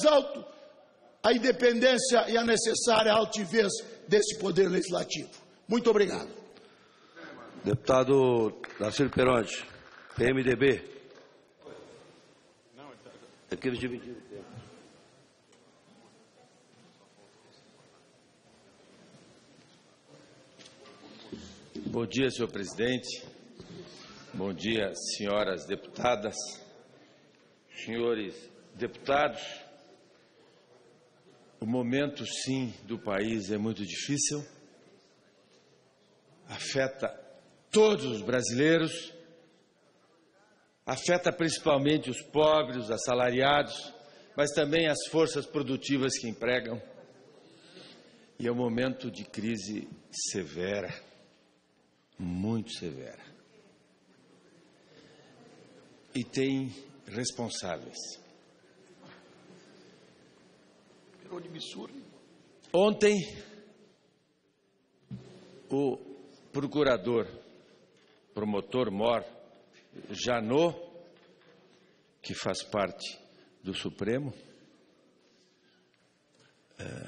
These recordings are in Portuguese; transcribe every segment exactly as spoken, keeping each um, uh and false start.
mais alto a independência e a necessária altivez desse Poder Legislativo. Muito obrigado. Deputado Darcy Peronte, P M D B. Aqui nos dividindo o tempo. Bom dia, senhor presidente. Bom dia, senhoras deputadas, senhores deputados. O momento, sim, do país é muito difícil. Afeta todos os brasileiros. Afeta principalmente os pobres, os assalariados, mas também as forças produtivas que empregam. E é um momento de crise severa, muito severa. E tem responsáveis. Ontem, o procurador, promotor-mor, Janot, que faz parte do Supremo, é,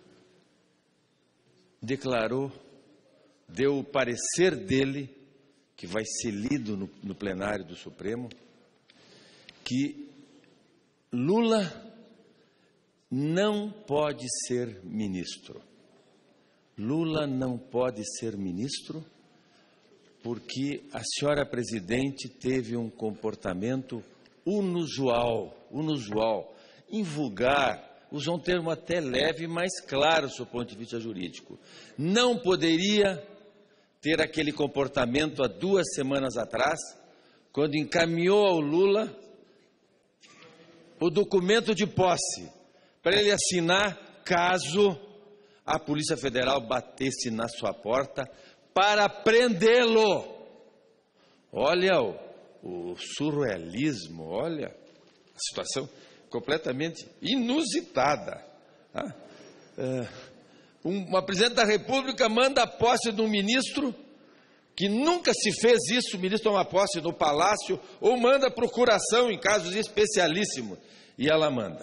declarou, deu o parecer dele, que vai ser lido no, no plenário do Supremo, que Lula não pode ser ministro. Lula não pode ser ministro porque a senhora presidente teve um comportamento inusual, inusual, invulgar, usou um termo até leve, mas claro do seu ponto de vista jurídico. Não poderia ter aquele comportamento há duas semanas atrás, quando encaminhou ao Lula o documento de posse para ele assinar caso a Polícia Federal batesse na sua porta para prendê-lo. Olha o, o surrealismo, olha a situação completamente inusitada. Tá? É, uma presidente da República manda a posse de um ministro que nunca se fez isso, o ministro toma posse no Palácio, ou manda procuração em casos especialíssimos, e ela manda.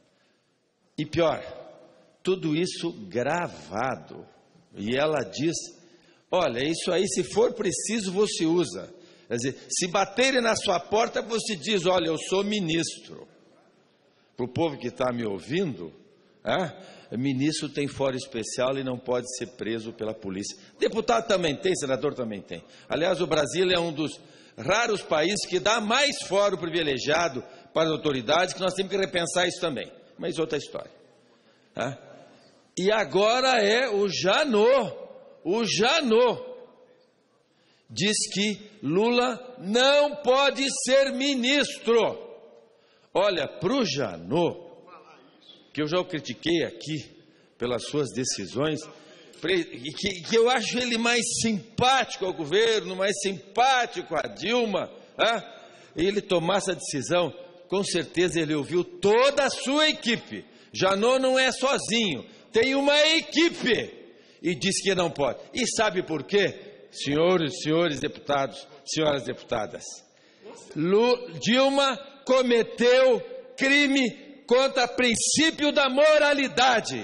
E pior, tudo isso gravado. E ela diz, olha, isso aí, se for preciso, você usa. Quer dizer, se baterem na sua porta, você diz, olha, eu sou ministro. Para o povo que está me ouvindo, é, ministro tem fórum especial e não pode ser preso pela polícia. Deputado também tem, senador também tem. Aliás, o Brasil é um dos raros países que dá mais fórum privilegiado para as autoridades, que nós temos que repensar isso também. Mas outra história. É. E agora é o Janot, o Janot diz que Lula não pode ser ministro. Olha, para o Janot, que eu já o critiquei aqui pelas suas decisões, que, que eu acho ele mais simpático ao governo, mais simpático a Dilma, é? Ele tomar essa decisão, com certeza ele ouviu toda a sua equipe. Janot não é sozinho, tem uma equipe, e diz que não pode. E sabe por quê? Senhores, senhores deputados, senhoras deputadas, Lu, Dilma cometeu crime contra o princípio da moralidade,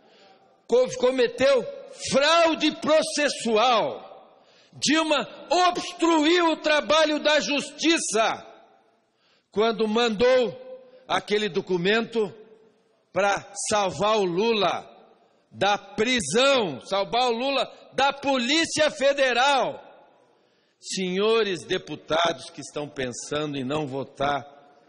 cometeu fraude processual. Dilma obstruiu o trabalho da justiça quando mandou aquele documento para salvar o Lula da prisão, salvar o Lula da Polícia Federal. Senhores deputados que estão pensando em não votar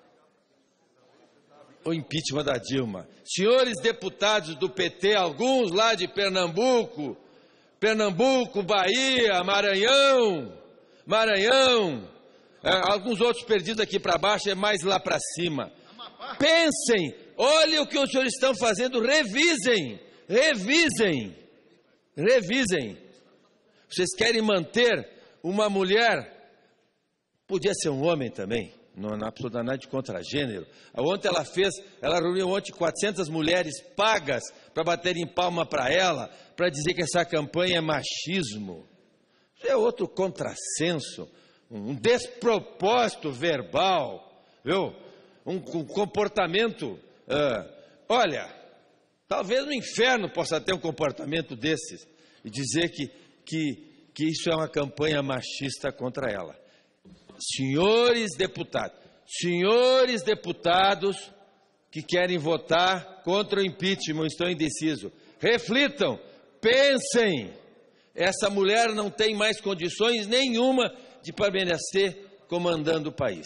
o impeachment da Dilma, senhores deputados do P T, alguns lá de Pernambuco, Pernambuco, Bahia, Maranhão, Maranhão, é, alguns outros perdidos aqui para baixo, é mais lá para cima. Pensem, olhem o que os senhores estão fazendo, revisem, revisem, revisem. Vocês querem manter uma mulher, podia ser um homem também, não há absolutamente contra gênero. Ontem ela fez, ela reuniu ontem quatrocentas mulheres pagas para baterem palma para ela, para dizer que essa campanha é machismo. Isso é outro contrassenso, um despropósito verbal, viu? Um, um comportamento ah, olha, talvez no inferno possa ter um comportamento desses e dizer que, que, que isso é uma campanha machista contra ela. Senhores deputados, senhores deputados que querem votar contra o impeachment, estão indecisos, reflitam, pensem, essa mulher não tem mais condições nenhuma de permanecer comandando o país.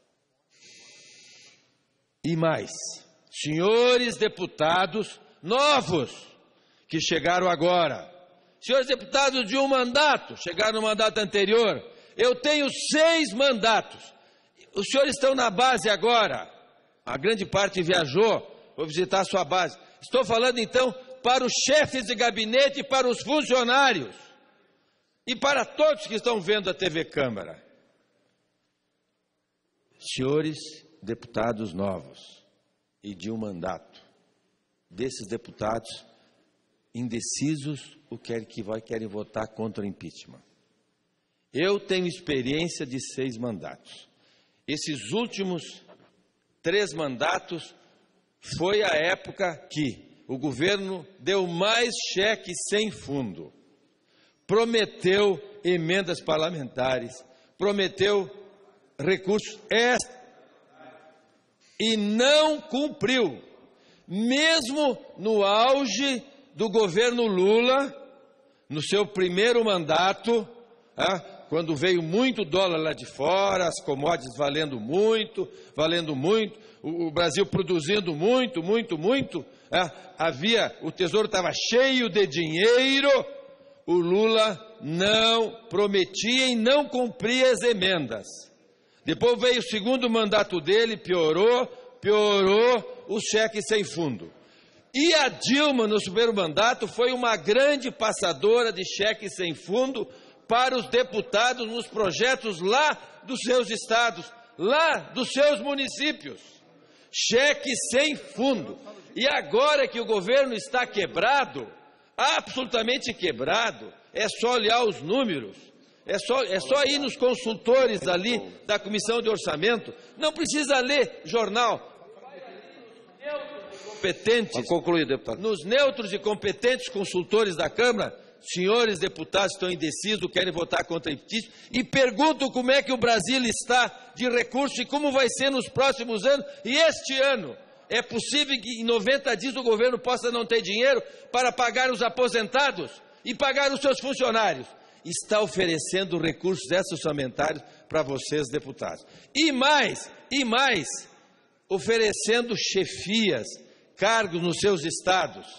E mais, senhores deputados novos que chegaram agora, senhores deputados de um mandato, chegaram no mandato anterior, eu tenho seis mandatos, os senhores estão na base agora, a grande parte viajou, vou visitar a sua base, estou falando então para os chefes de gabinete e para os funcionários, e para todos que estão vendo a T V Câmara. Senhores deputados novos e de um mandato, desses deputados indecisos, o que que vai, querem votar contra o impeachment. Eu tenho experiência de seis mandatos. Esses últimos três mandatos foi a época que o governo deu mais cheque sem fundo, prometeu emendas parlamentares, prometeu recursos extra e não cumpriu. Mesmo no auge do governo Lula, no seu primeiro mandato, ah, quando veio muito dólar lá de fora, as commodities valendo muito, valendo muito, o, o Brasil produzindo muito, muito, muito, ah, havia, o tesouro estava cheio de dinheiro, o Lula não prometia e não cumpria as emendas. Depois veio o segundo mandato dele, piorou, piorou o cheque sem fundo. E a Dilma, no primeiro mandato, foi uma grande passadora de cheque sem fundo para os deputados nos projetos lá dos seus estados, lá dos seus municípios. Cheque sem fundo. E agora que o governo está quebrado, absolutamente quebrado, é só olhar os números, é só, é só ir nos consultores ali da Comissão de Orçamento, não precisa ler jornal. Competentes, concluir, deputado. Nos neutros e competentes consultores da Câmara, senhores deputados estão indecisos, querem votar contra o impeachment, e perguntam como é que o Brasil está de recursos e como vai ser nos próximos anos, e este ano. É possível que em noventa dias o governo possa não ter dinheiro para pagar os aposentados e pagar os seus funcionários. Está oferecendo recursos extra-orçamentários para vocês, deputados. E mais, e mais, oferecendo chefias, cargos nos seus estados.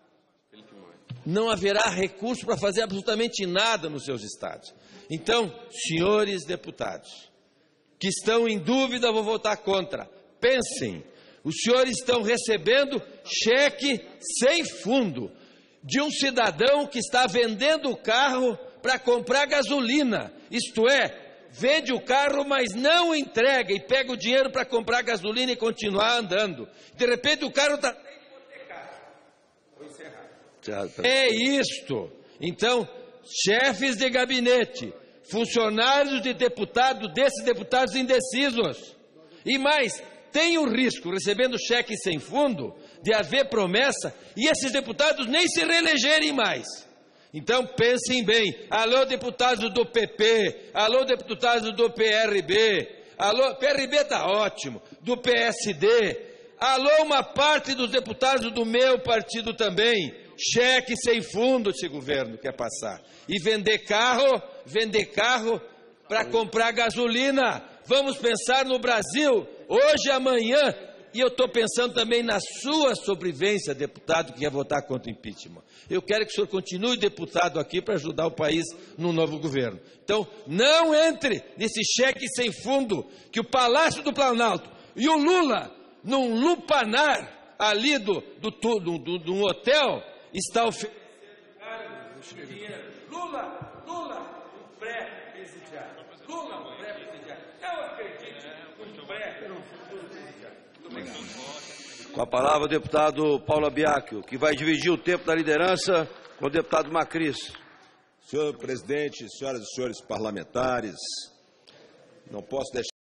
Não haverá recurso para fazer absolutamente nada nos seus estados. Então, senhores deputados, que estão em dúvida, vou votar contra. Pensem. Os senhores estão recebendo cheque sem fundo de um cidadão que está vendendo o carro para comprar gasolina. Isto é, vende o carro, mas não entrega e pega o dinheiro para comprar gasolina e continuar andando. De repente o carro está hipotecado. Vou encerrar. É isto. Então, chefes de gabinete, funcionários de deputado, desses deputados indecisos. E mais, tem o risco, recebendo cheque sem fundo, de haver promessa e esses deputados nem se reelegerem mais. Então pensem bem, alô deputados do P P, alô deputados do P R B, alô, P R B está ótimo, do P S D, alô uma parte dos deputados do meu partido também, cheque sem fundo esse governo quer passar. E vender carro, vender carro para comprar gasolina. Vamos pensar no Brasil, hoje e amanhã, e eu estou pensando também na sua sobrevivência, deputado que quer votar contra o impeachment. Eu quero que o senhor continue deputado aqui para ajudar o país no novo governo. Então, não entre nesse cheque sem fundo que o Palácio do Planalto e o Lula, num lupanar ali do, do, do, do, do um hotel, está oferecendo dinheiro. Lula, Lula, o pré-presidiário. Lula, o pré-presidiário. Eu acredito no pré-presidiário. Muito obrigado. Com a palavra o deputado Paulo Abiacchio, que vai dividir o tempo da liderança com o deputado Macris. Senhor presidente, senhoras e senhores parlamentares, não posso deixar